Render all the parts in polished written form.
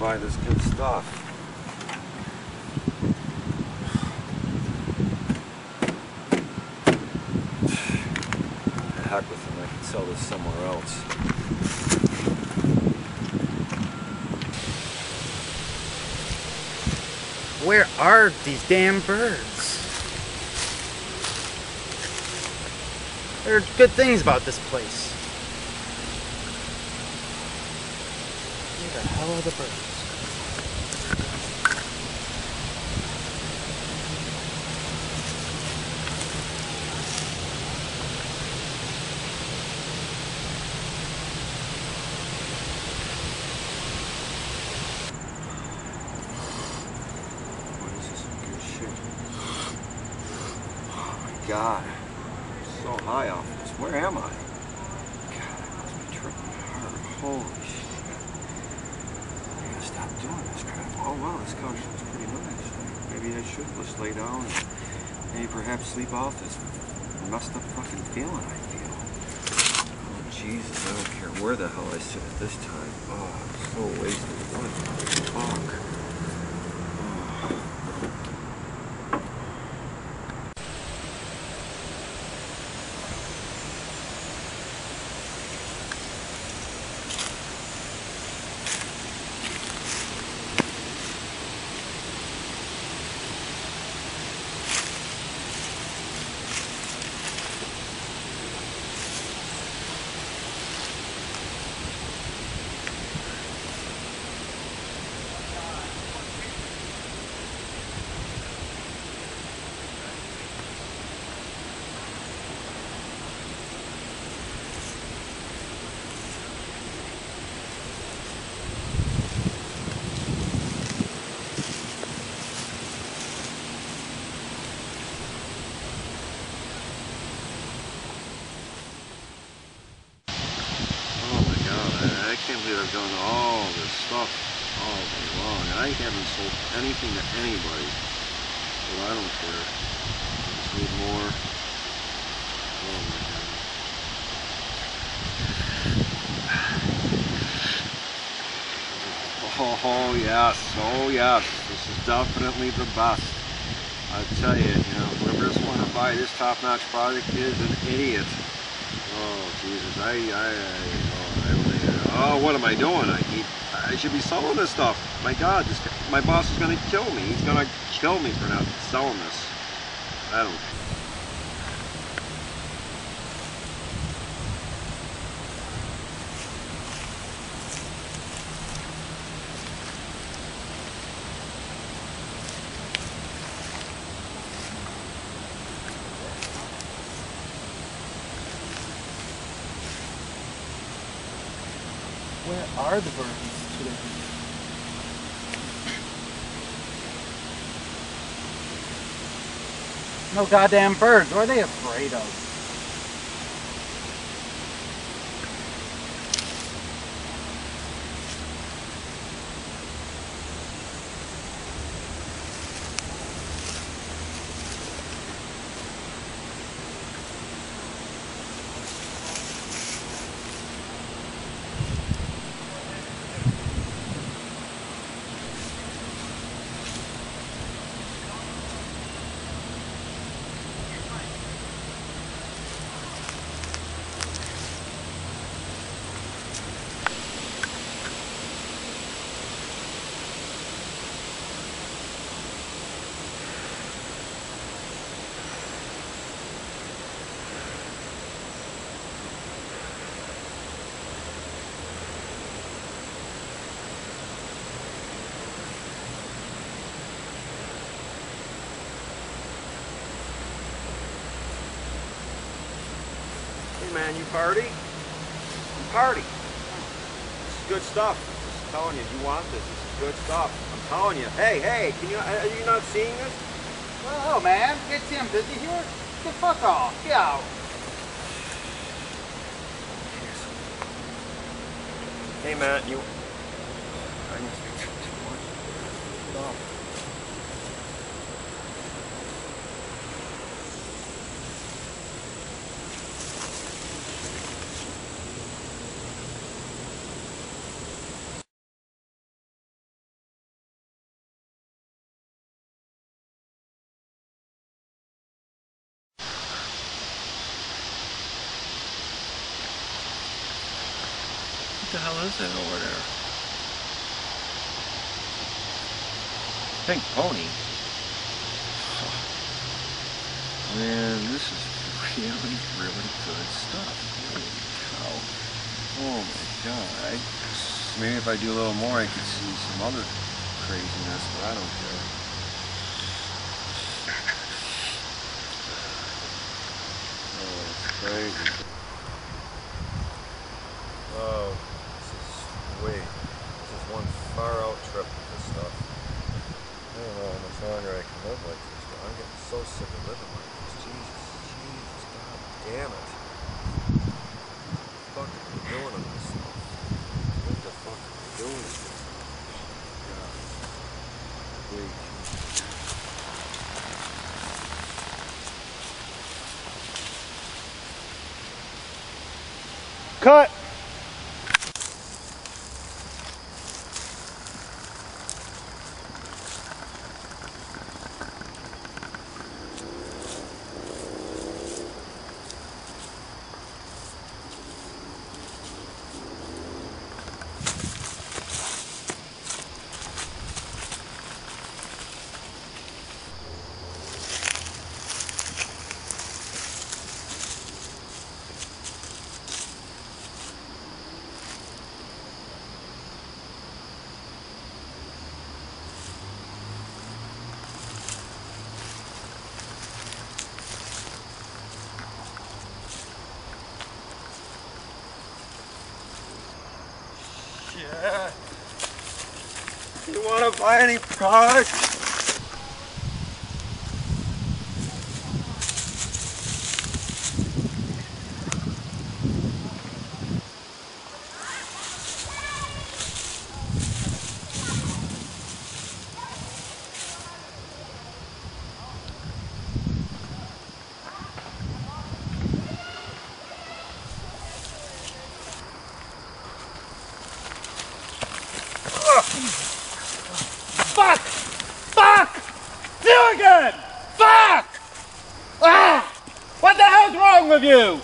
buy this good stuff. Heck with them, I can sell this somewhere else. Where are these damn birds? There are good things about this place. Where the hell are the birds? God, I'm so high off this. Where am I? God, I must be tripping hard. Holy shit. I gotta stop doing this crap. Oh wow, this couch looks pretty nice. Maybe I should just lay down and maybe perhaps sleep off this messed up fucking feeling I feel. Oh Jesus, I don't care where the hell I sit at this time. Oh, I'm so wasted. What the fuck? I can't believe I've done all this stuff all day long. I haven't sold anything to anybody, but I don't care. I just need more. Oh my God. Oh yes, oh yes. This is definitely the best. I tell you, whoever doesn't want to buy this top-notch product is an idiot. Oh Jesus, oh, what am I doing? I should be selling this stuff. My God, my boss is going to kill me. He's going to kill me for not selling this. I don't. Where are the birds today? No goddamn birds. What are they afraid of? Hey man, you party? You party. This is good stuff. I'm telling you, you want this. This is good stuff. I'm telling you. Hey, are you not seeing this? Whoa, man. Get Tim busy here? Get fuck off. Get out. Hey man, you... I must be too much. Stop. the hell is that over there? Pink pony? Oh, man, this is really, really good stuff. Holy cow. Oh my god. Maybe if I do a little more I could see some other craziness, but I don't care. Oh, it's crazy. Oh, this is one far out trip with this stuff. I don't know how much longer I can live like this, but I'm getting so sick of living like this. Jesus, god damn it. What the fuck are we doing to myself? What the fuck are we doing here? God. Wait. Cut! Yeah. You want to buy any product? Fuck! Fuck! Do it again! Fuck! Ah! What the hell's wrong with you?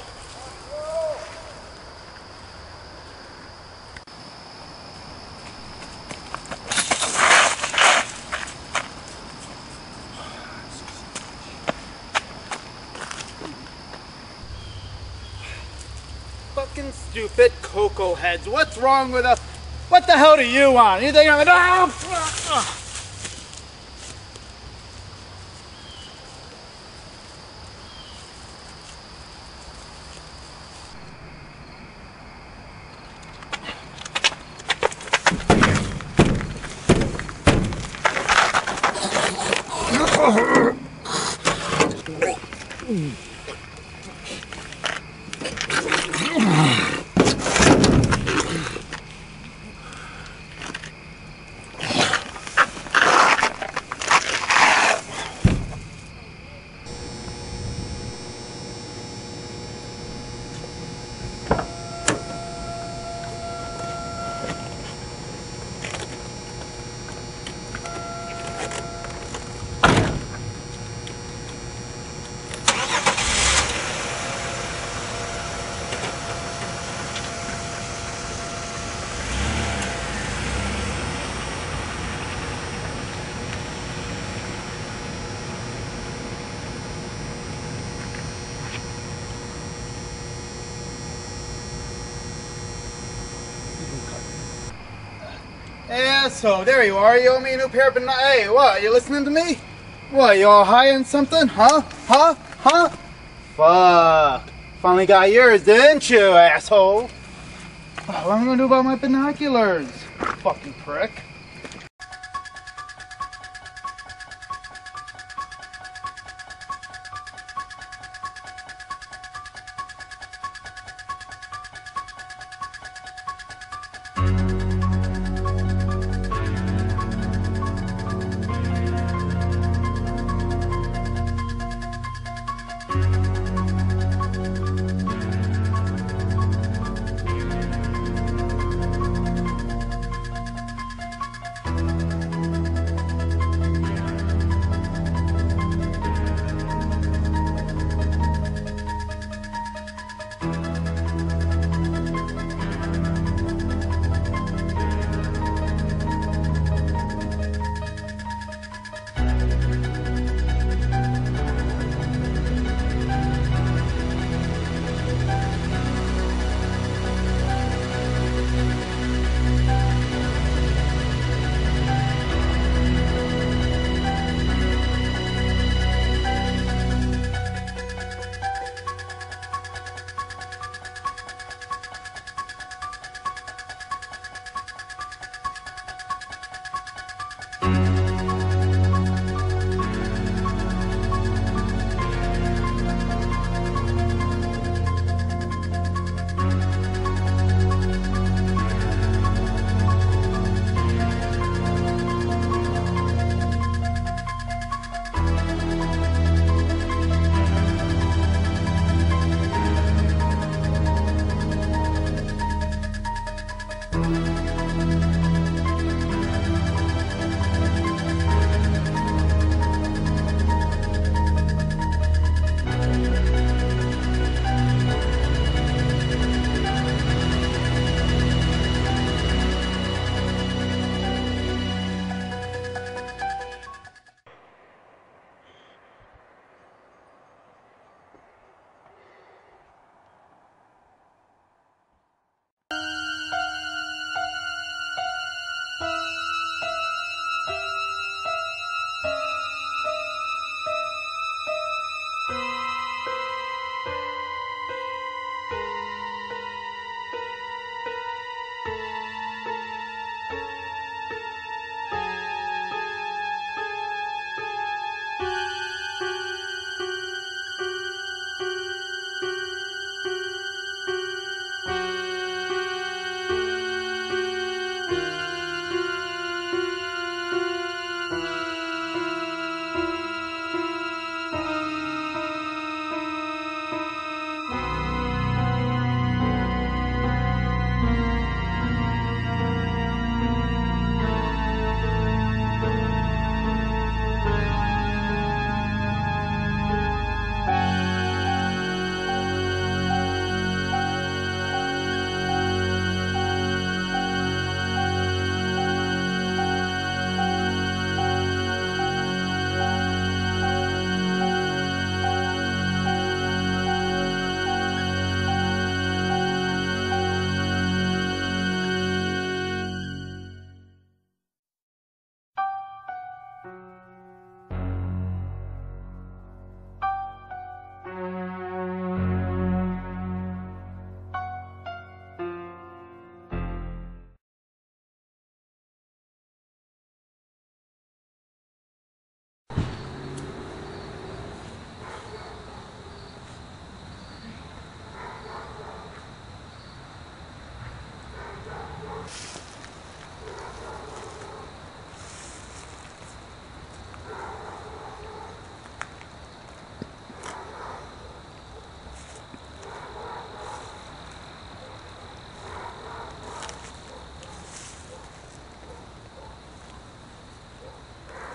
Fucking stupid cocoa heads. What's wrong with us? What the hell do you want? You think I'm gonna... Yeah, so there you are. You owe me a new pair of binoculars. Hey, what? You listening to me? What? You all high on something? Huh? Fuck. Finally got yours, didn't you, asshole? What am I gonna do about my binoculars? Fucking prick.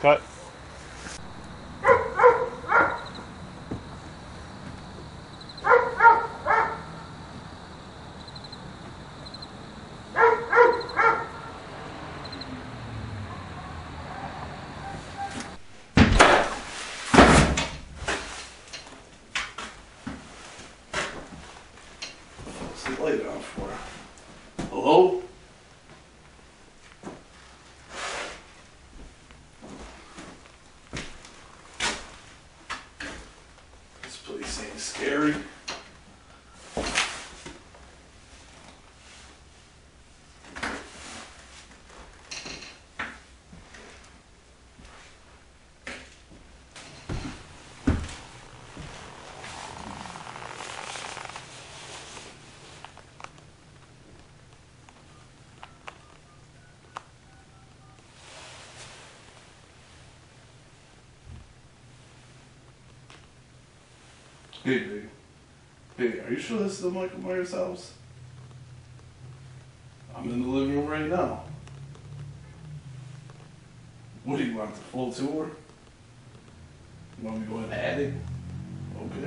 Cut. What's the light on for? Hello? This place ain't scary. Hey, babe. Hey, are you sure this is the Michael Myers house? I'm in the living room right now. What do you want, the full tour? You want me to go in the attic? Okay.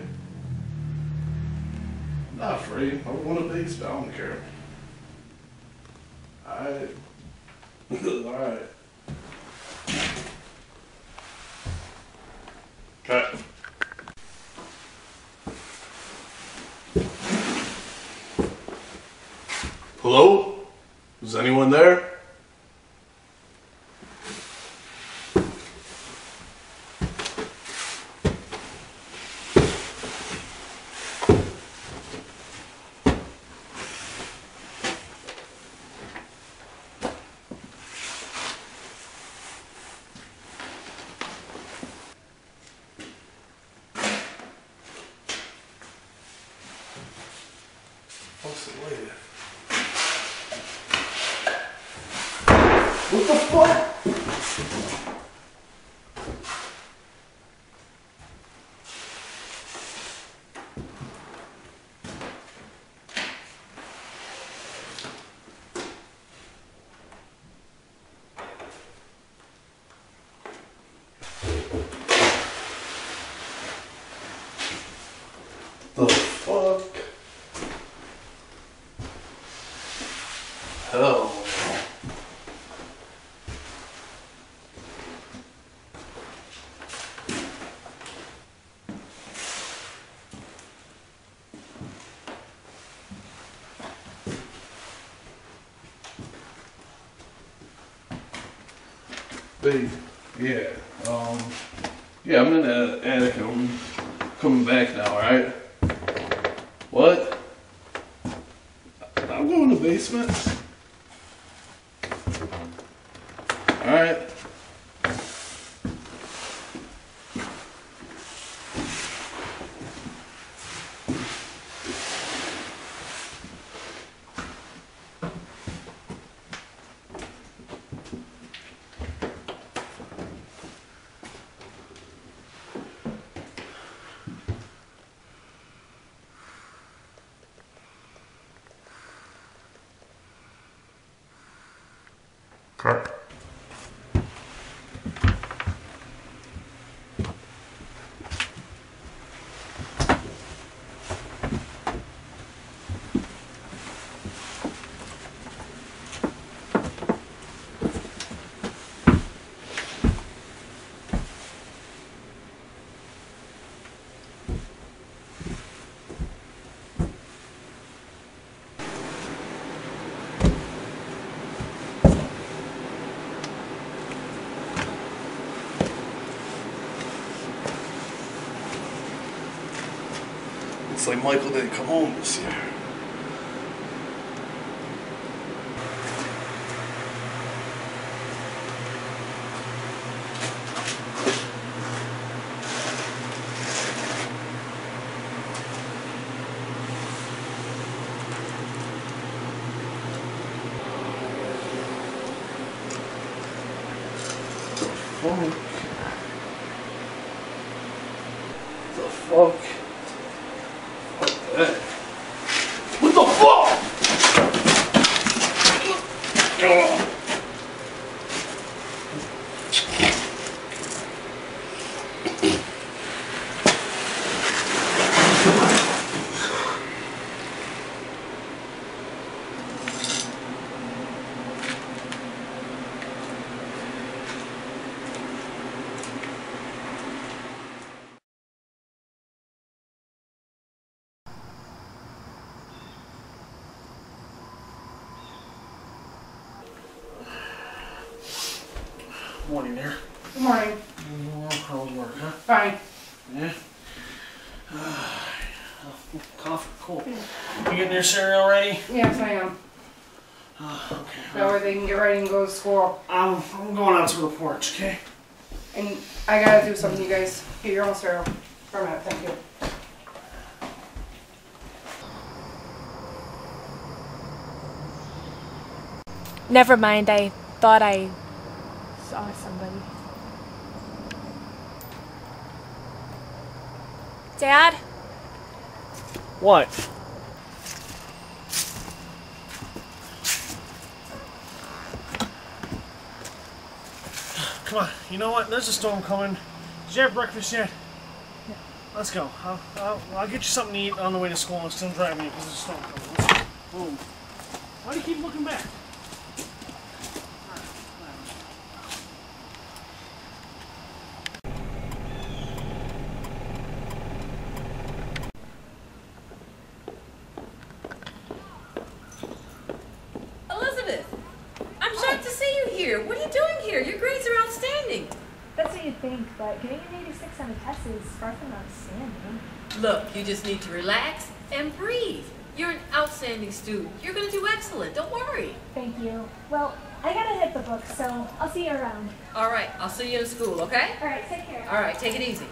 I'm not afraid. I want a basement. I don't care. Alright. Alright. Cut. Hello? Is anyone there? What's the lady? What the fuck? The fuck? Hell. Babe, yeah, yeah, I'm in the attic and I'm coming back now, alright? What? I'm going to the basement. Alright. Cut. It's like Michael didn't come home this year. Fuck. The fuck? Fuck that. What the fuck? Good morning there. Good morning. How was work, huh? Fine. Yeah. Cough, cool. You getting your cereal ready? Yes, I am. Okay. That way they can get ready and go to school. I'm going out to the porch, okay? And I gotta do something, you guys. Get your own cereal. For a minute, thank you. Never mind, I thought I saw somebody. Dad? What? Come on, you know what? There's a storm coming. Did you have breakfast yet? No. Let's go. I'll get you something to eat on the way to school and still driving you because there's a storm coming. Let's go. Boom. Why do you keep looking back? Elizabeth, I'm shocked to see you here. What are you doing here? Your grades are outstanding. That's what you'd think, but getting an 86 on a test is far from outstanding. Look, you just need to relax and breathe. You're an outstanding student. You're going to do excellent. Don't worry. Thank you. Well, I gotta hit the book, so I'll see you around. All right, I'll see you in school, okay? All right, take care. All right, take it easy.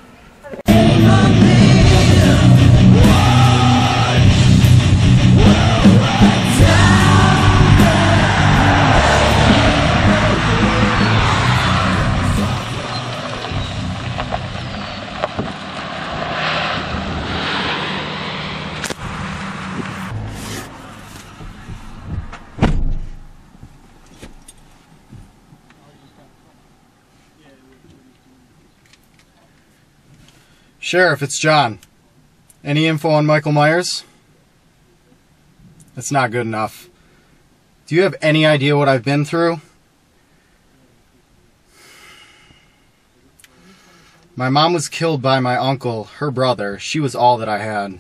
Sheriff, it's John. Any info on Michael Myers? That's not good enough. Do you have any idea what I've been through? My mom was killed by my uncle, her brother. She was all that I had.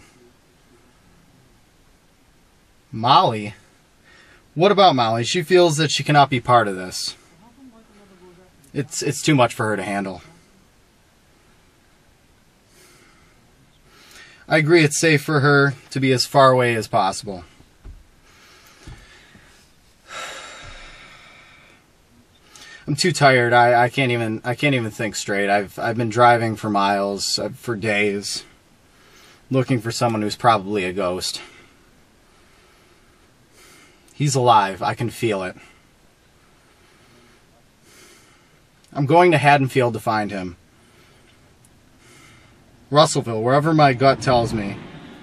Molly? What about Molly? She feels that she cannot be part of this. It's too much for her to handle. I agree it's safe for her to be as far away as possible. I'm too tired. I can't even think straight. I've been driving for miles, for days, looking for someone who's probably a ghost. He's alive. I can feel it. I'm going to Haddonfield to find him. Russellville, wherever my gut tells me.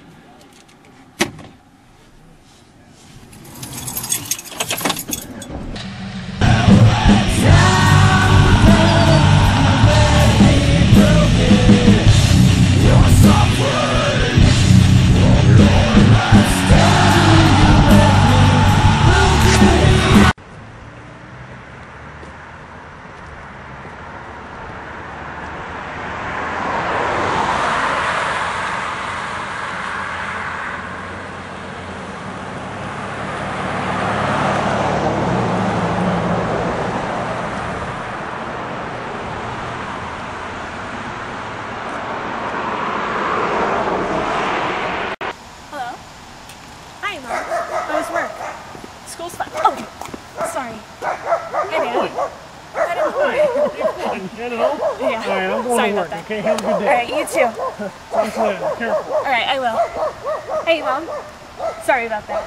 Okay, have a good day. Alright, you too. Talk to you later. Careful. Alright, I will. Hey, Mom. Sorry about that.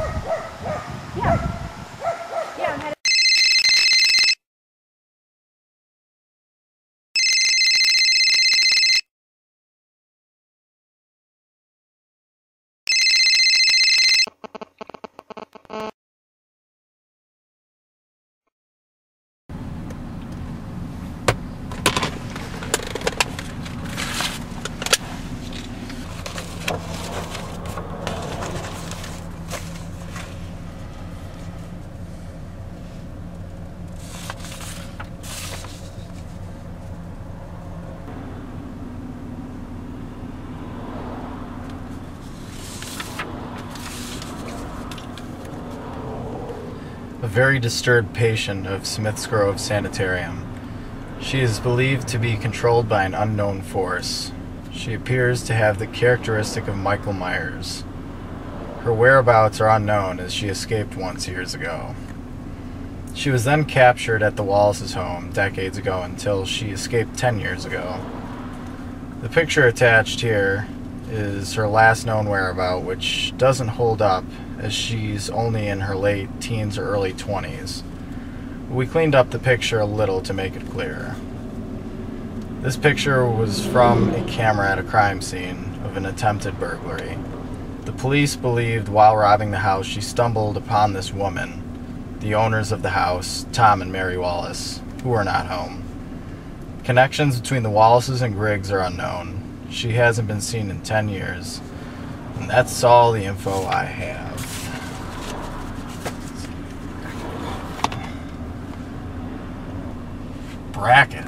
Yeah, I'm headed. A very disturbed patient of Smith's Grove Sanitarium. She is believed to be controlled by an unknown force. She appears to have the characteristic of Michael Myers. Her whereabouts are unknown as she escaped once years ago. She was then captured at the Wallace's home decades ago until she escaped 10 years ago. The picture attached here is her last known whereabout, which doesn't hold up as she's only in her late teens or early 20s. We cleaned up the picture a little to make it clearer. This picture was from a camera at a crime scene of an attempted burglary. The police believed while robbing the house she stumbled upon this woman, the owners of the house, Tom and Mary Wallace, who were not home. Connections between the Wallaces and Griggs are unknown. She hasn't been seen in 10 years. And that's all the info I have. Bracket.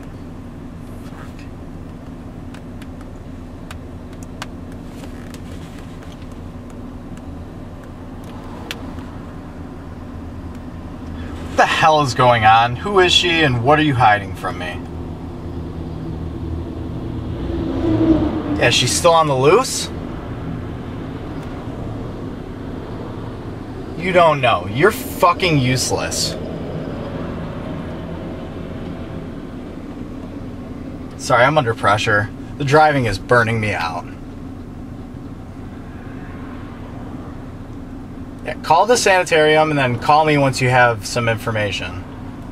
What the hell is going on? Who is she and what are you hiding from me? Yeah, she's still on the loose? You don't know. You're fucking useless. Sorry, I'm under pressure. The driving is burning me out. Yeah, call the sanitarium and then call me once you have some information.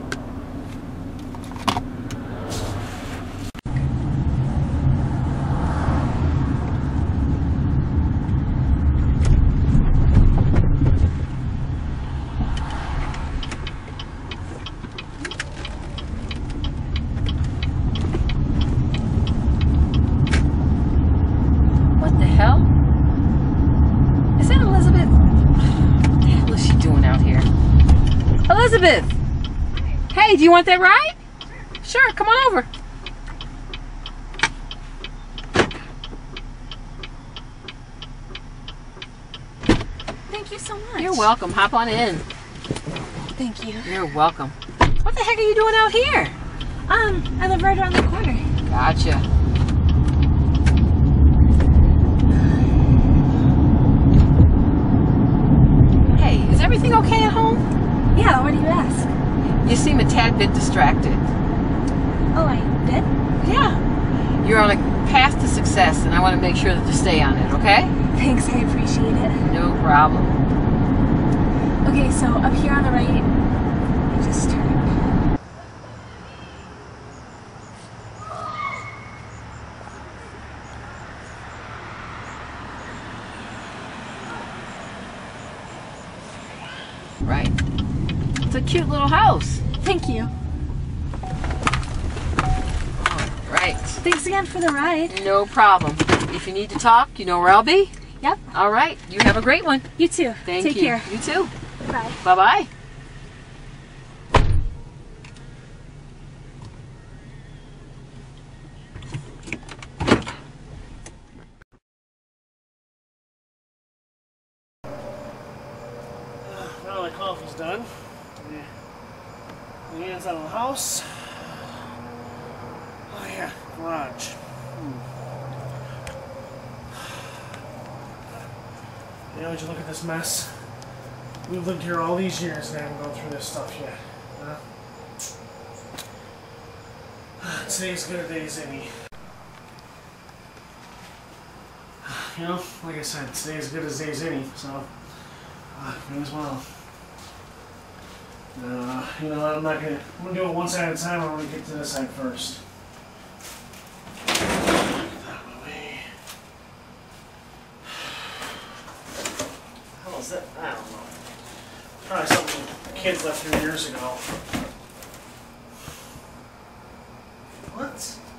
Elizabeth! Hey, do you want that ride? Sure, come on over. Thank you so much. You're welcome. Hop on in. Thank you. You're welcome. What the heck are you doing out here? I live right around the corner. Gotcha. Hey, is everything okay at home? Yeah, why do you ask? You seem a tad bit distracted. Oh, I did? Yeah. You're on a path to success, and I want to make sure that you stay on it, okay? Thanks, I appreciate it. No problem. Okay, so up here on the right, you just turn. Right. It's a cute little house. Thank you. All right. Thanks again for the ride. No problem. If you need to talk, you know where I'll be. Yep. All right. You have a great one. You too. Thank Take you. care. You too. Bye. Bye-bye. Now my coffee's done. The inside of the house. Oh yeah, garage. You know, would you look at this mess? We've lived here all these years and haven't gone through this stuff yet. Today's good a day as any. You know, like I said, today's as good a day as any, so may as well. You know, I'm gonna do it one side at a time. I'm gonna get to this side first. Get that away. How is that? I don't know. Probably something the kids left here years ago. What?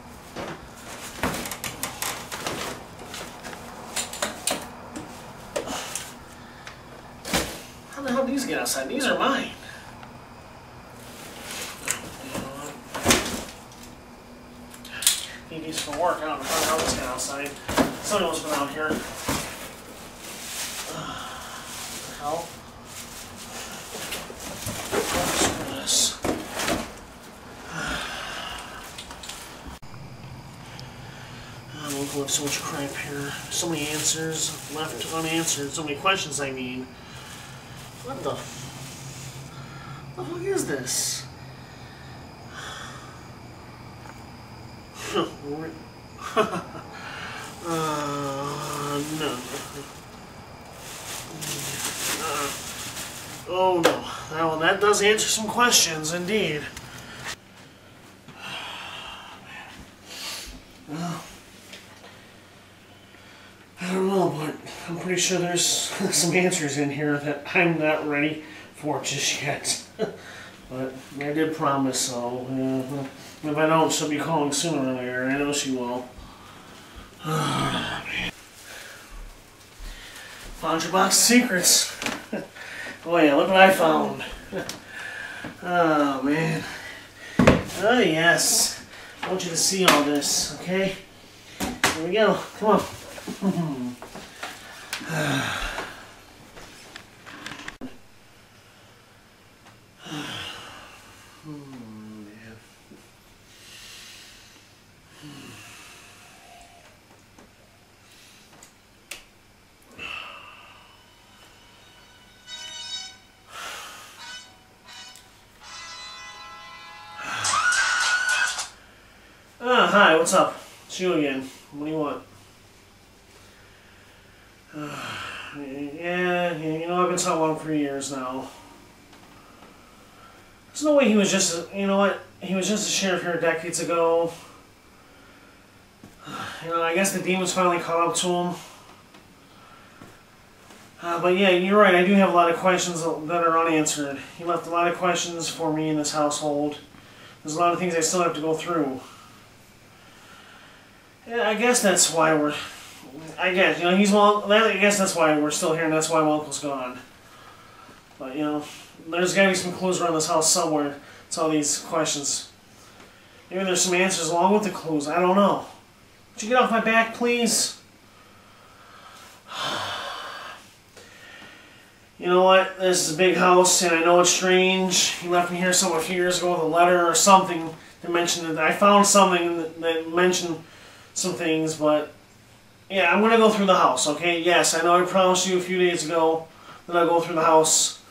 How the hell did these get outside? These are mine. Need these for work. I don't know how this got outside. Someone must have been out here. What the hell? Oh, screw this. I have so much crap here. So many answers left unanswered. So many questions, I mean. What the fuck is this? No. Oh no. That does answer some questions, indeed. Well, I don't know, but I'm pretty sure there's some answers in here that I'm not ready for just yet. But I did promise, so if I don't, she'll be calling sooner or later. I know she will. Found your box of secrets. Oh yeah, look what I found. Oh man. Oh yes. I want you to see all this, okay? Here we go. Come on. Hi, what's up? It's you again. What do you want? Yeah, you know, I've been so long for years now. There's no way he was just, you know what? He was just a sheriff here decades ago. You know, I guess the demons finally caught up to him. But yeah, you're right, I do have a lot of questions that are unanswered. He left a lot of questions for me in this household. There's a lot of things I still have to go through. Yeah, I guess that's why I guess that's why we're still here, and that's why my uncle's gone. But, you know, there's got to be some clues around this house somewhere to all these questions. Maybe there's some answers along with the clues, I don't know. Would you get off my back, please? You know what, this is a big house, and I know it's strange. He left me here a few years ago with a letter or something that mentioned that I found something that mentioned some things, but yeah, I'm gonna go through the house, okay? Yes, I know I promised you a few days ago that I'll go through the house.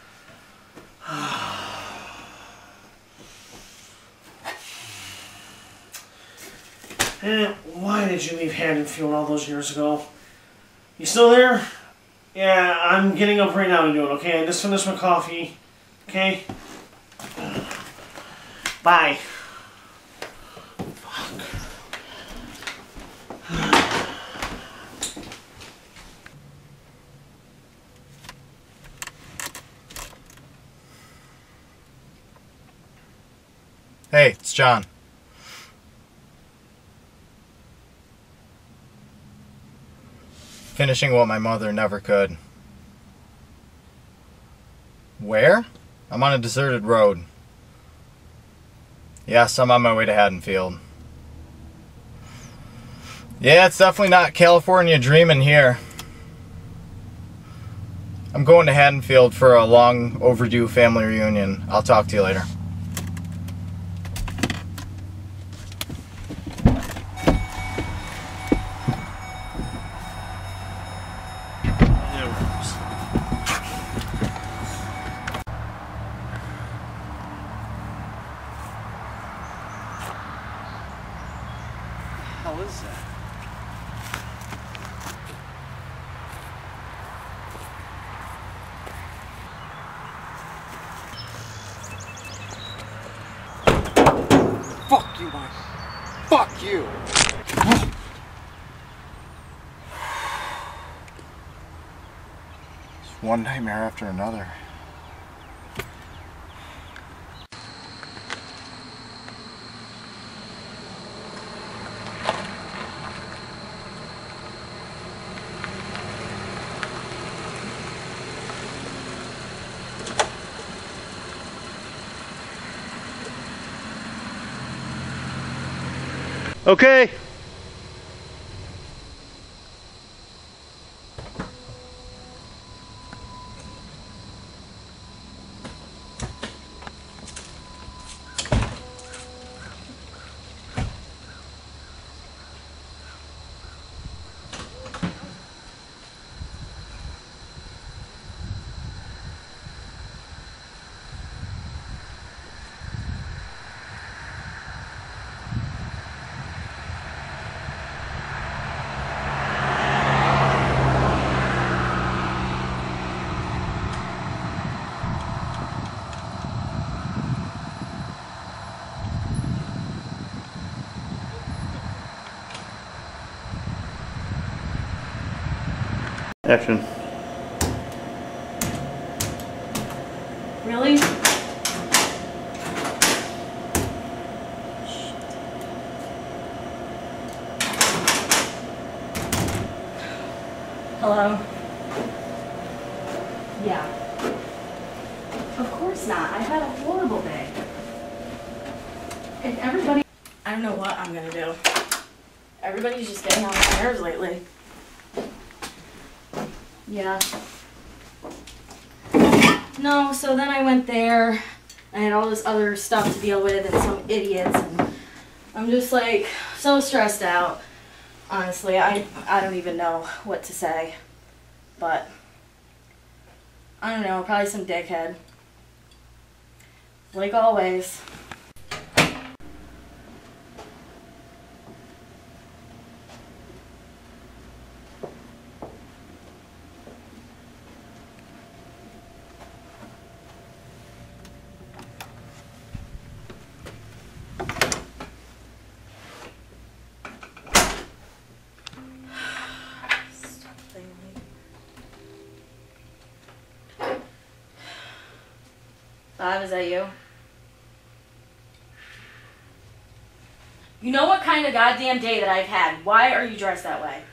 And why did you leave Haddonfield all those years ago? You still there? Yeah, I'm getting up right now to do it, okay? I just finished my coffee, okay? Bye. Hey, it's John. Finishing what my mother never could. Where? I'm on a deserted road. Yes, I'm on my way to Haddonfield. Yeah, it's definitely not California dreaming here. I'm going to Haddonfield for a long overdue family reunion. I'll talk to you later. How is that? Fuck you, Mike. Fuck you. It's one nightmare after another. Okay. Action. Really? Hello? Yeah. Of course not. I had a horrible day. And everybody... I don't know what I'm gonna do. Everybody's just getting on my nerves lately. Yeah. No, so then I went there. I had all this other stuff to deal with and some idiots. And I'm just like so stressed out. Honestly, I don't even know what to say. But I don't know, probably some dickhead. Like always. Bob, is that you? You know what kind of goddamn day that I've had. Why are you dressed that way?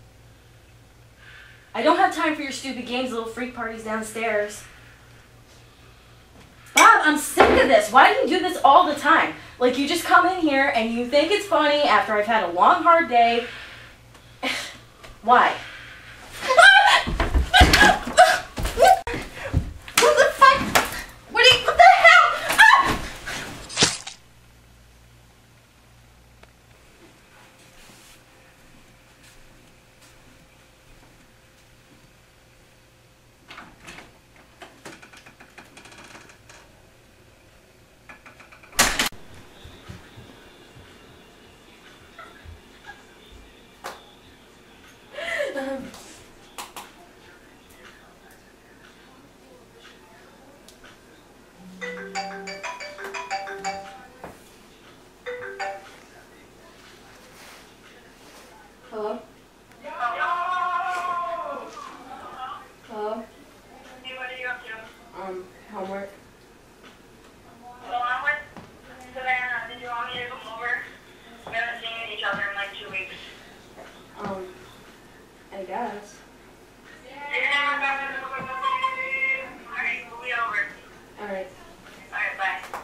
I don't have time for your stupid games, little freak parties downstairs. Bob, I'm sick of this. Why do you do this all the time? Like, you just come in here and you think it's funny after I've had a long, hard day. Why? Hello? Hello? Hey, what are you up to? Homework. Well, I'm with Savannah. Did you want me to come over? We haven't seen each other in like 2 weeks. I guess. Yeah. Alright, we'll be over. Alright. Alright, bye.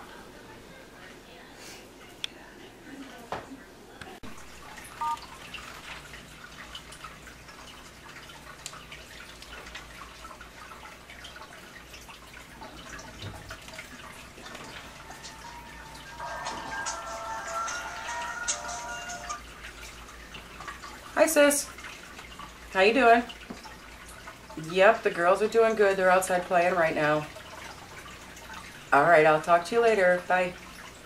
Hi sis, how you doing? Yep, the girls are doing good. They're outside playing right now. Alright, I'll talk to you later. Bye.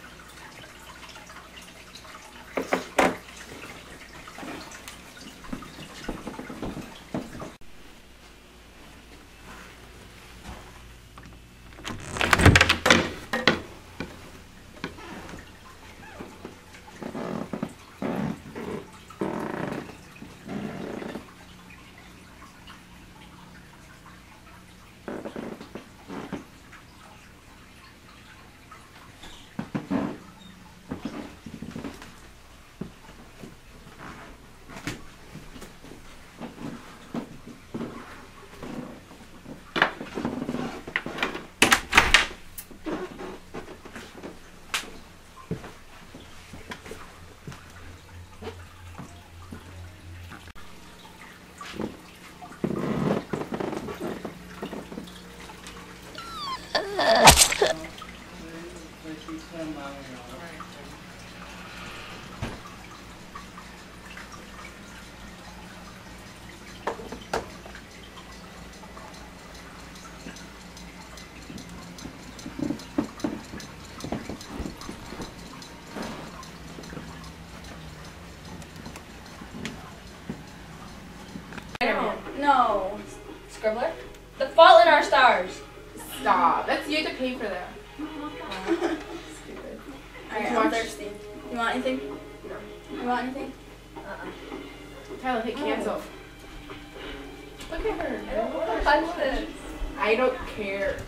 No. Scribbler? The Fault in Our Stars. Stop. That's you have to pay for that. Stupid. Alright, I'm thirsty. You want anything? No. You want anything? Tyler, hit cancel. Look at her. I don't want to punch this. I don't care.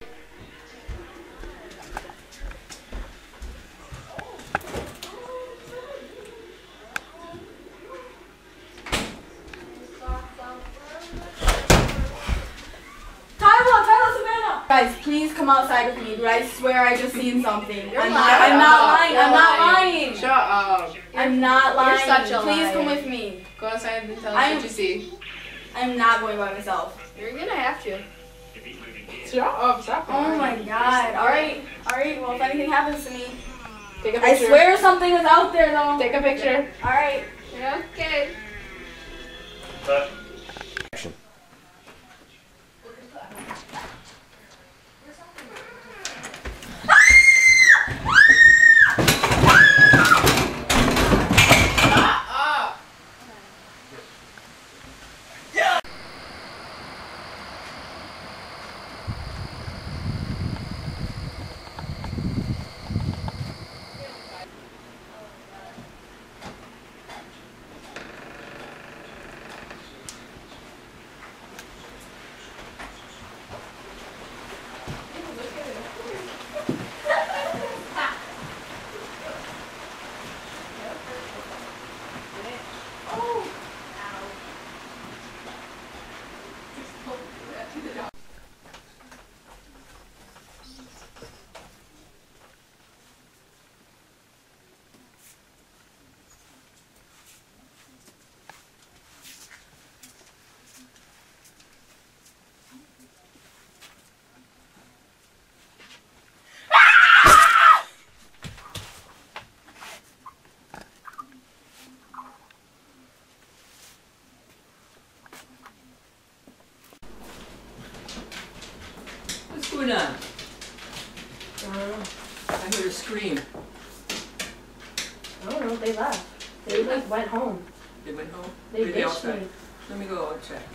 Guys, please come outside with me, dude. I swear I just seen something. You're I'm lying. not lying. I'm not lying. Shut up. I'm not lying. You're such a Please liar. come with me. Go outside and tell us what you see. I'm not going by myself. You're gonna have to. Shut up. Stop. Oh my god. Alright. Alright, well if anything happens to me. Take a I picture. swear something was out there though. Take a picture. Alright. Okay. Action. What's going on? I heard a scream. I don't know, they left. They like went home. They went home? They Maybe ditched outside. me. Let me go and check.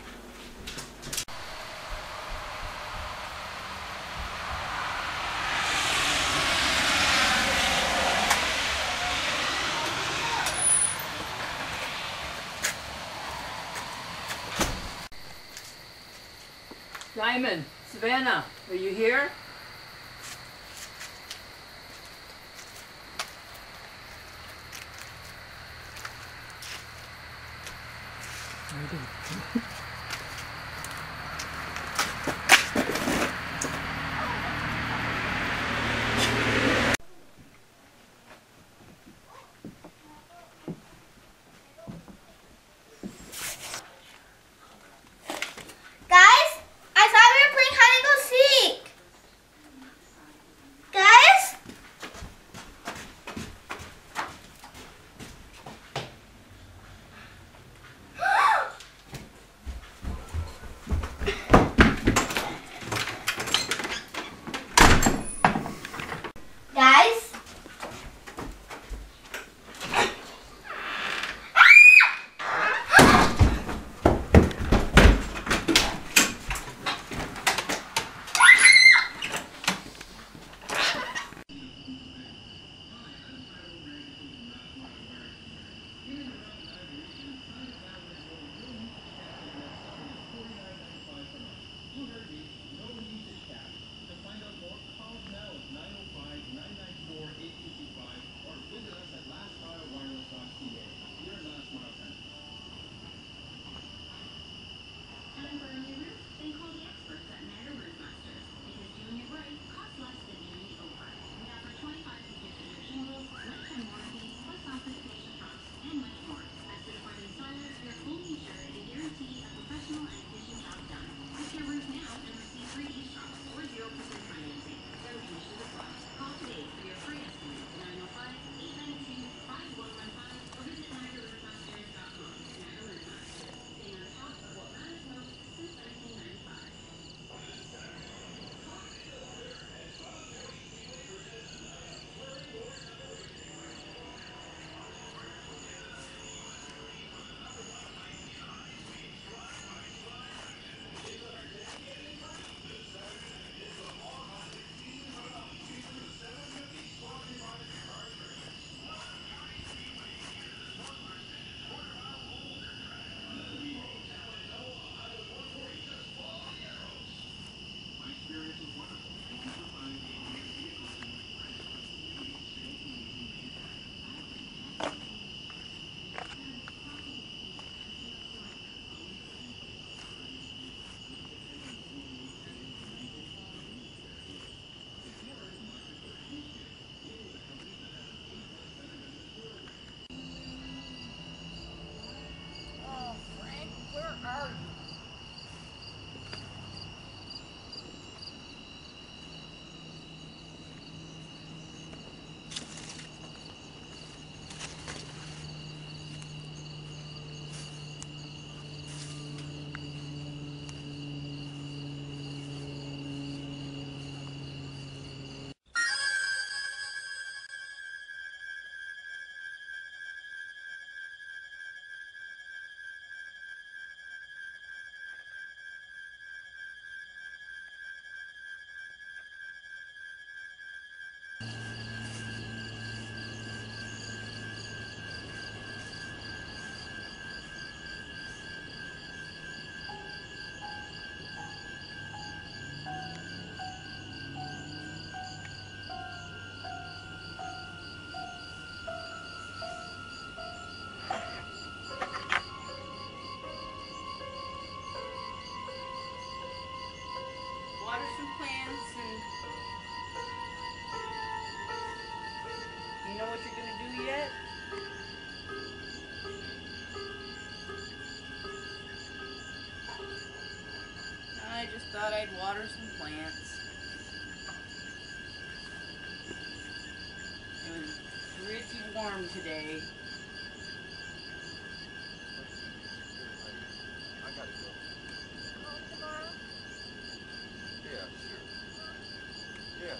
Simon, Savannah, are you here? Guys, I thought we were playing hide and go seek. Guys? thought I'd water some plants. It was pretty warm today. I gotta go. Home tomorrow? Yeah, sure. Yeah.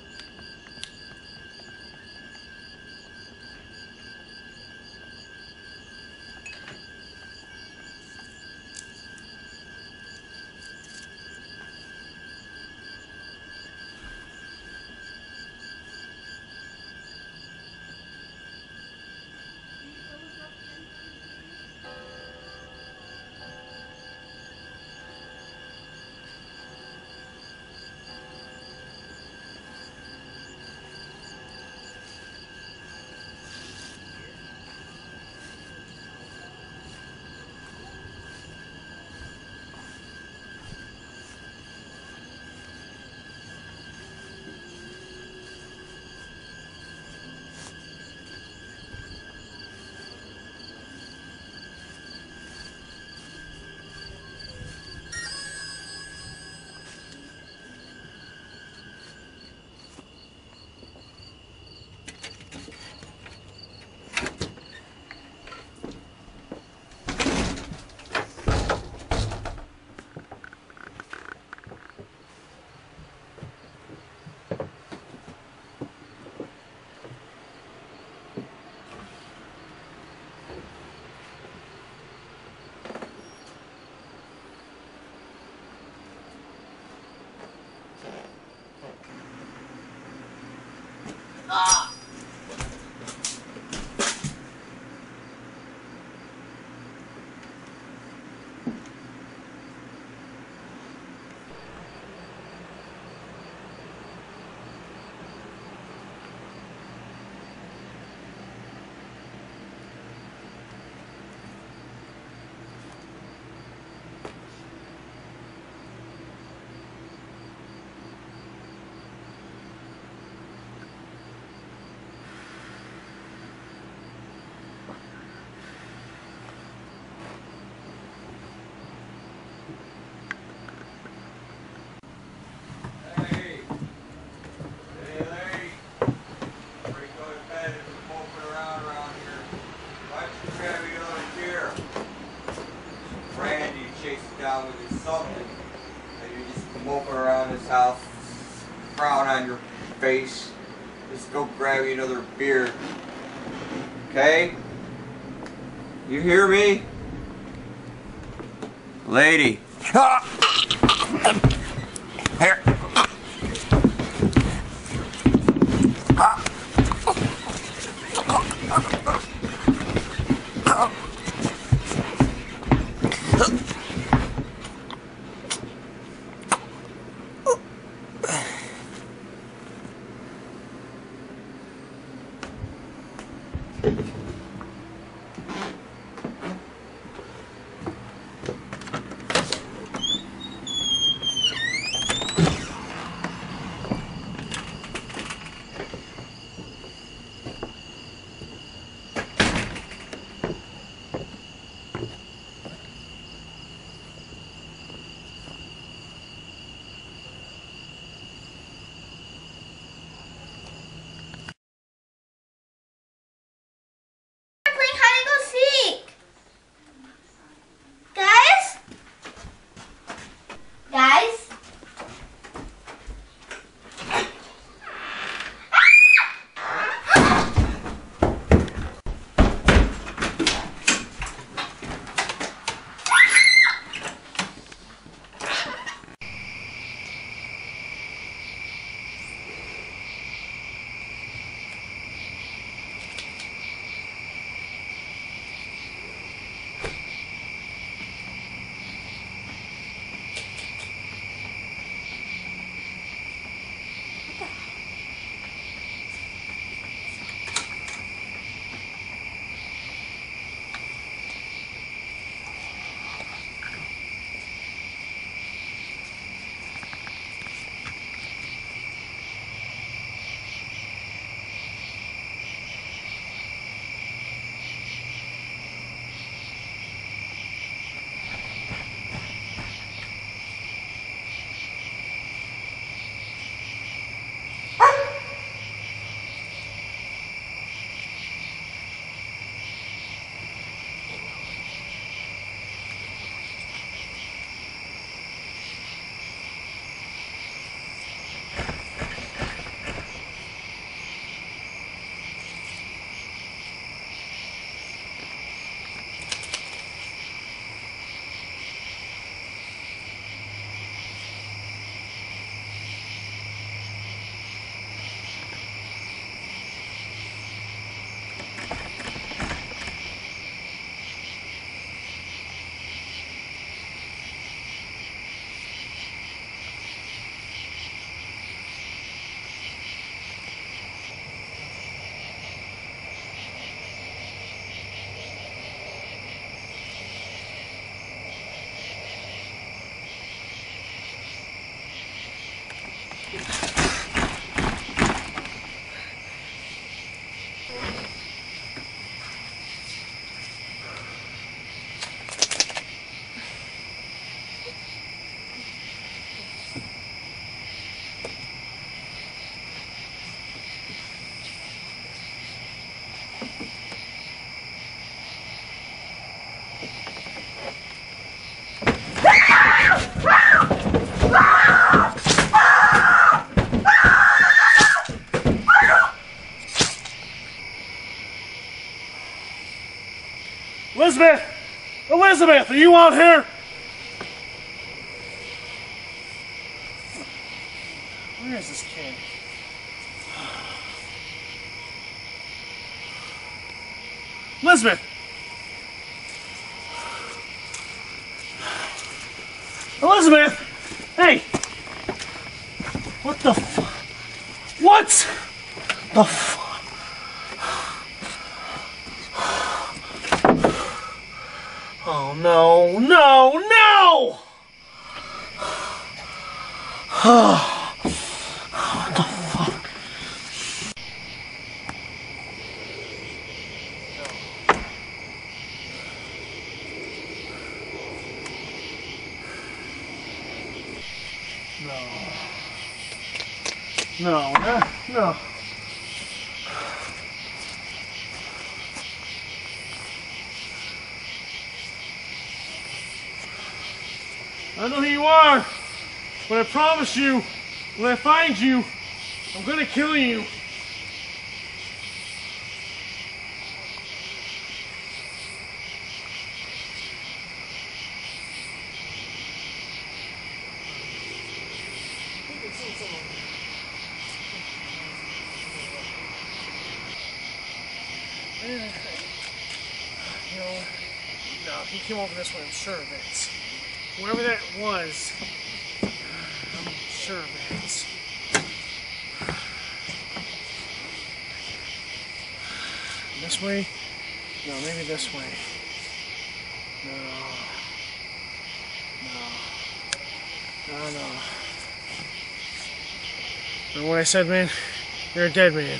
With his something, and you're just moping around this house, frown on your face. Just go grab you another beer. Okay? You hear me? Lady. Here. Elizabeth! Elizabeth, are you out here? Where is this kid? Elizabeth! Elizabeth! Hey! What the f... What the f... Oh no, no, no! What the fuck? No, no. I know who you are, but I promise you, when I find you, I'm gonna kill you. You know, no, he came over this way, I'm sure of it. Whoever that was, I'm sure of it. This way? No, maybe this way. No. Remember what I said, man? You're a dead man.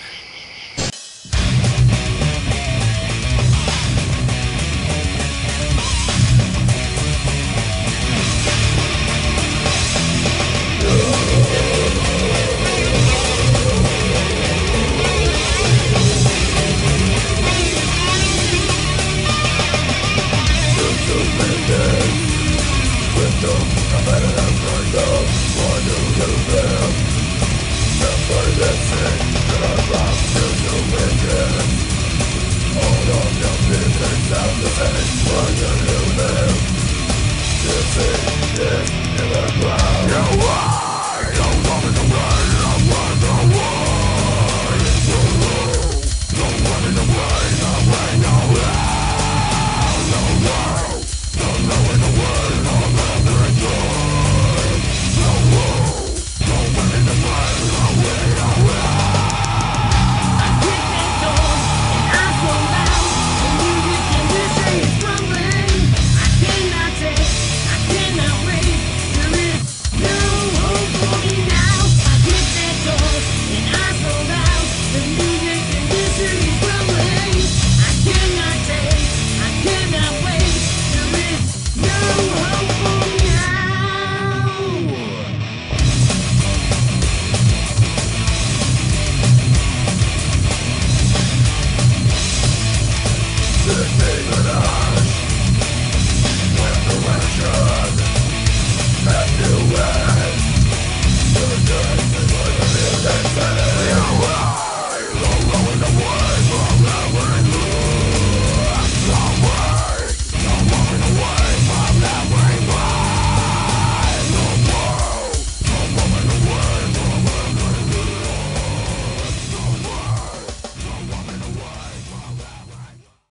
Take me to the